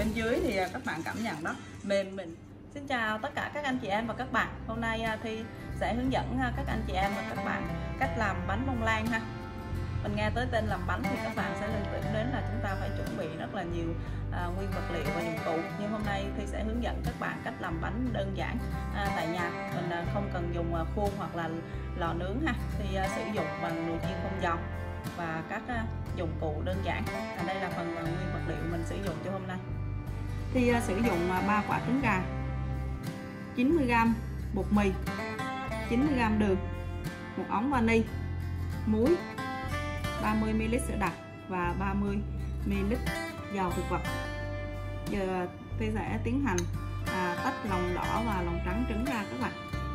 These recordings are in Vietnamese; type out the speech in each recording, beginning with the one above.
bên dưới thì các bạn cảm nhận đó, mềm mịn. Xin chào tất cả các anh chị em và các bạn. Hôm nay Thi sẽ hướng dẫn các anh chị em và các bạn cách làm bánh bông lan ha. Mình nghe tới tên làm bánh thì các bạn sẽ liên tưởng đến là chúng ta phải chuẩn bị rất là nhiều nguyên vật liệu và dụng cụ. Nhưng hôm nay Thi sẽ hướng dẫn các bạn cách làm bánh đơn giản tại nhà. Mình không cần dùng khuôn hoặc là lò nướng ha. Thì sử dụng bằng nồi chiên không dầu và các dụng cụ đơn giản. Đây là phần nguyên vật liệu mình sử dụng cho hôm nay. Thì sử dụng 3 quả trứng gà, 90g bột mì, 90g đường, 1 ống vani, muối, 30ml sữa đặc và 30ml dầu thực vật. Giờ tôi sẽ tiến hành tách lòng đỏ và lòng trắng trứng ra các bạn.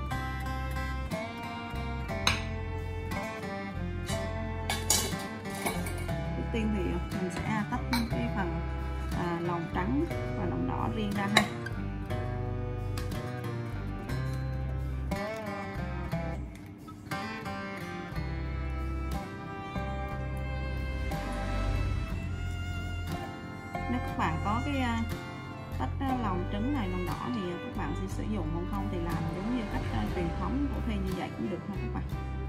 Trước tiên thì mình sẽ tách cái phần lòng trắng và lòng đỏ riêng ra ha. Nếu các bạn có cái tách lòng trứng này, lòng đỏ thì các bạn sẽ sử dụng, còn không thì làm giống như cách truyền thống của Thi như vậy cũng được ha các bạn.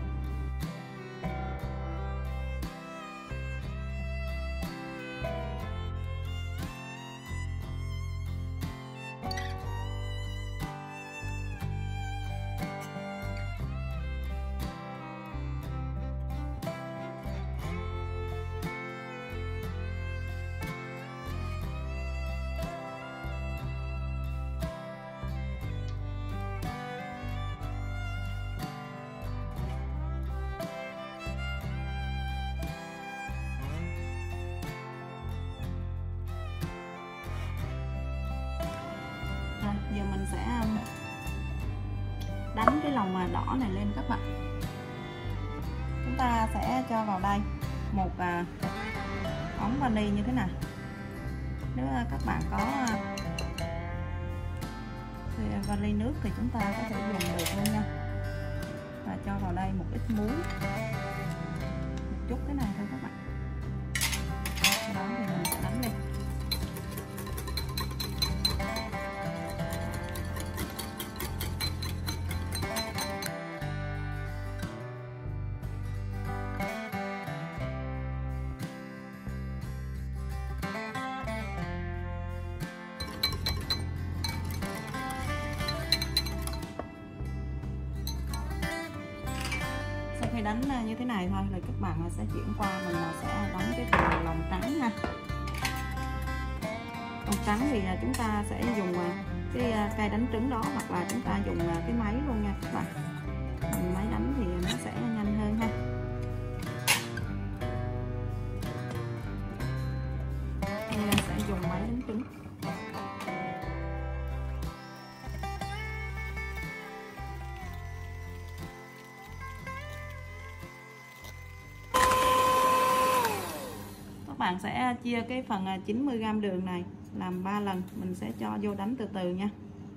Giờ mình sẽ đánh cái lòng đỏ này lên các bạn. Chúng ta sẽ cho vào đây một ống vani như thế này. Nếu các bạn có vali nước thì chúng ta có thể dùng được luôn nha. Và cho vào đây một ít muối, một chút cái này thôi các bạn. Sau đó thì mình sẽ đánh lên. Sau khi đánh như thế này thôi là các bạn sẽ chuyển qua mình sẽ đánh cái phần lòng trắng ha. Lòng trắng thì chúng ta sẽ dùng cái cây đánh trứng đó, hoặc là chúng ta dùng cái máy luôn nha các bạn. Máy đánh thì nó sẽ nhanh hơn ha. Thì sẽ dùng máy đánh trứng. Bạn sẽ chia cái phần 90g đường này làm 3 lần, mình sẽ cho vô đánh từ từ nha.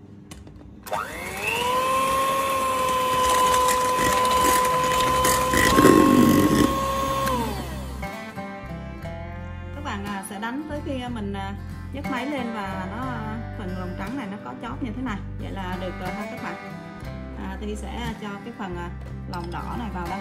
Các bạn sẽ đánh tới khi mình nhấc máy lên và nó phần lòng trắng này nó có chóp như thế này, vậy là được rồi ha các bạn. Thì sẽ cho cái phần lòng đỏ này vào đây.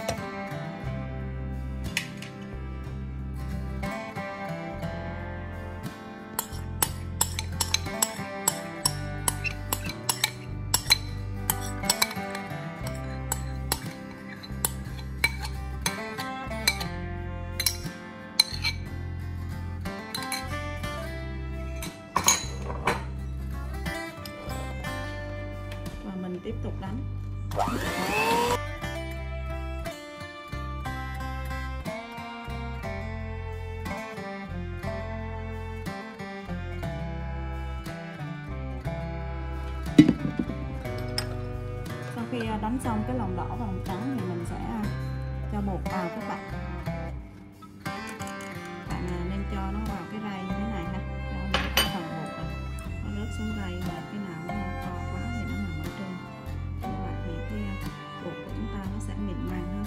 Tiếp tục đánh. Sau khi đánh xong cái lòng đỏ và lòng trắng thì mình sẽ cho bột vào các bạn. Bạn nên cho nó vào cái rây như thế này ha, cho cái phần bột nó rớt xuống rây, và cái nào nó to quá thì nó nằm ở trên. Như vậy thì cái bột của chúng ta nó sẽ mịn màng hơn.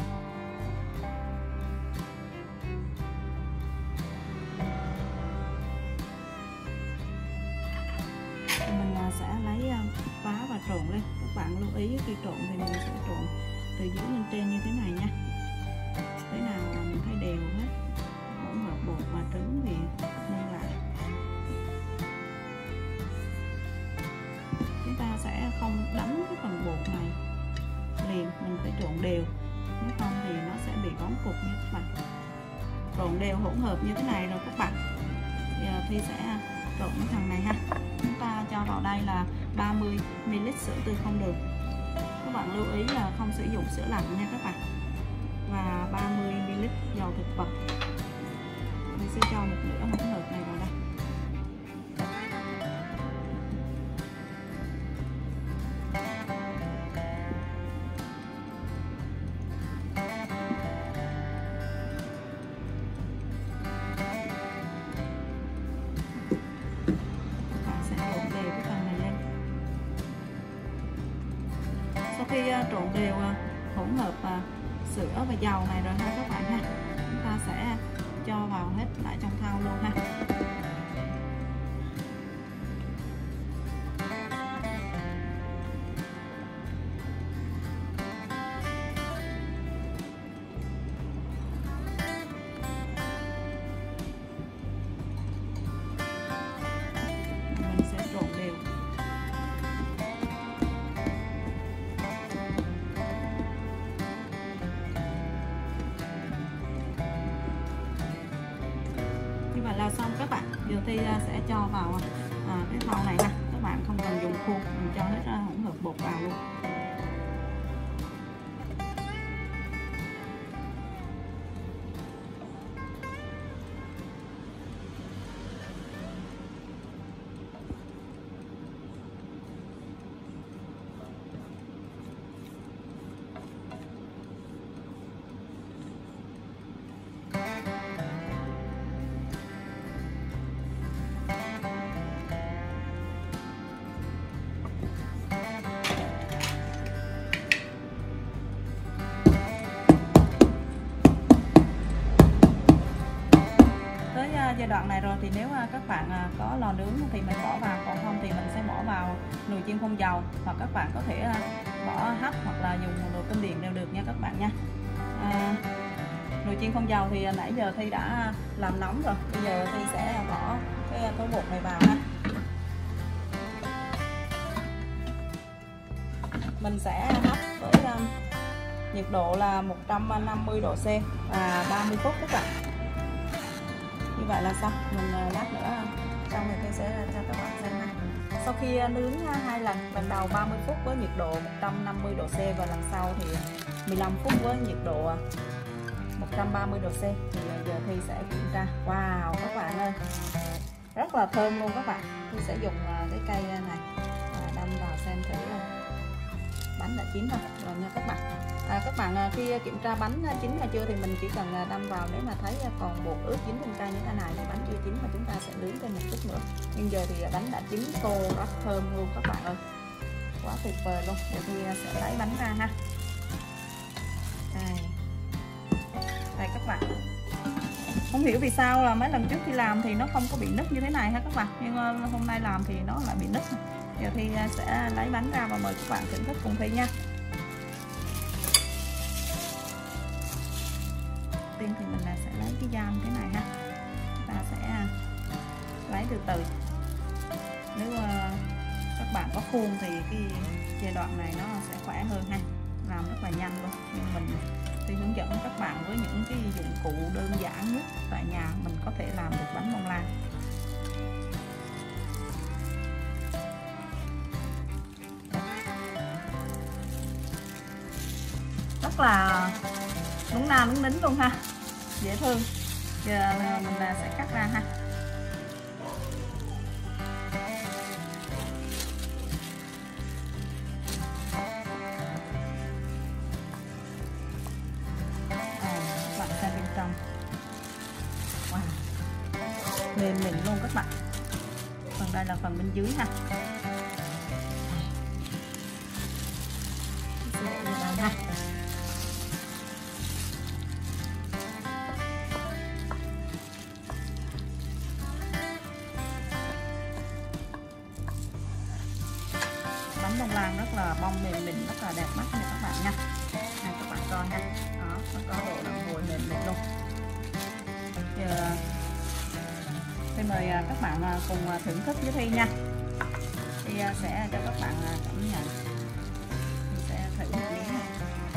bạn lưu ý khi trộn thì mình sẽ trộn từ dưới lên trên như thế này nha. Thế nào là mình thấy đều hết, hỗn hợp bột và trứng thì nhân lại. Chúng ta sẽ không đánh cái phần bột này liền, mình phải trộn đều, nếu không thì nó sẽ bị vón cục nha các bạn. Trộn đều hỗn hợp như thế này rồi các bạn, giờ thì sẽ trộn cái thằng này ha. Chúng ta cho vào đây là 30 ml sữa tươi không đường. Các bạn lưu ý là không sử dụng sữa lạnh nha các bạn. Và 30 ml dầu thực vật. Mình sẽ cho một nửa hỗn hợp này vào đây. Sau khi trộn đều hỗn hợp sữa và dầu này rồi ha các bạn ha, chúng ta sẽ cho vào hết lại trong thau luôn ha. Mình sẽ trộn đều. Và là xong các bạn. Giờ thì sẽ cho vào cái thau này ha. Các bạn không cần dùng khuôn, mình cho hết hỗn hợp bột vào luôn. Giai đoạn này rồi thì nếu các bạn có lò nướng thì mình bỏ vào, còn không thì mình sẽ bỏ vào nồi chiên không dầu, hoặc các bạn có thể bỏ hấp hoặc là dùng nồi cơm điện đều được nha các bạn nha. Nồi chiên không dầu thì nãy giờ Thi đã làm nóng rồi, bây giờ Thi sẽ bỏ cái tô bột này vào ha. Mình sẽ hấp với nhiệt độ là 150 độ C và 30 phút các bạn. Như vậy là xong. Mình lát nữa xong thì tôi sẽ cho các bạn xem ha. Sau khi nướng 2 lần đầu 30 phút với nhiệt độ 150 độ C và lần sau thì 15 phút với nhiệt độ 130 độ C thì giờ Thi sẽ kiểm tra. Wow các bạn ơi, rất là thơm luôn các bạn. Tôi sẽ dùng cái cây này đâm vào xem thử bánh đã chín rồi nha các bạn. Các bạn khi kiểm tra bánh chín hay chưa thì mình chỉ cần đâm vào, nếu mà thấy còn bột ướt dính trên cây như thế này thì bánh chưa chín, mà chúng ta sẽ nướng thêm một chút nữa. Nhưng giờ thì bánh đã chín khô, rất thơm luôn các bạn ơi, quá tuyệt vời luôn. Giờ thì sẽ lấy bánh ra ha. Đây các bạn, không hiểu vì sao là mấy lần trước khi làm thì nó không có bị nứt như thế này ha các bạn, nhưng hôm nay làm thì nó lại bị nứt. Giờ thì sẽ lấy bánh ra và mời các bạn thưởng thức cùng Thi nha. Tiên thì mình sẽ lấy cái dao thế này ha, ta sẽ lấy từ từ. Nếu các bạn có khuôn thì cái giai đoạn này nó sẽ khỏe hơn ha, làm rất là nhanh luôn. Nhưng mình thì hướng dẫn các bạn với những cái dụng cụ đơn giản nhất tại nhà mình có thể làm được bánh bông lan. Rất là núng na núng nính luôn ha, dễ thương. Giờ mình sẽ cắt ra ha. Bạn xem bên trong, wow, mềm mịn luôn các bạn. Phần đây là phần bên dưới ha. Bánh bánh bông lan rất là bông mềm mịn, rất là đẹp mắt nha các bạn nha. Các bạn coi nha, đó, nó có độ đàn hồi mềm mịn luôn. Giờ thì mời các bạn cùng thưởng thức với Thi nha. Thì sẽ cho các bạn cảm nhận. Thì sẽ thử một miếng này.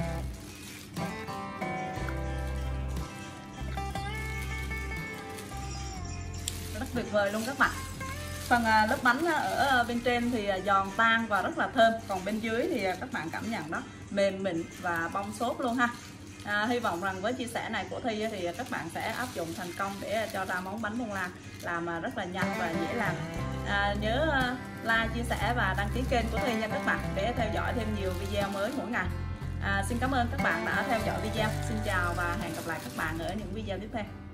Rất tuyệt vời luôn các bạn. Phần lớp bánh ở bên trên thì giòn tan và rất là thơm, còn bên dưới thì các bạn cảm nhận đó mềm mịn và bong xốp luôn ha. Hy vọng rằng với chia sẻ này của Thi thì các bạn sẽ áp dụng thành công để cho ra món bánh bông lan làm rất là nhanh và dễ làm. Nhớ like, chia sẻ và đăng ký kênh của Thi nha các bạn, để theo dõi thêm nhiều video mới mỗi ngày. Xin cảm ơn các bạn đã theo dõi video. Xin chào và hẹn gặp lại các bạn ở những video tiếp theo.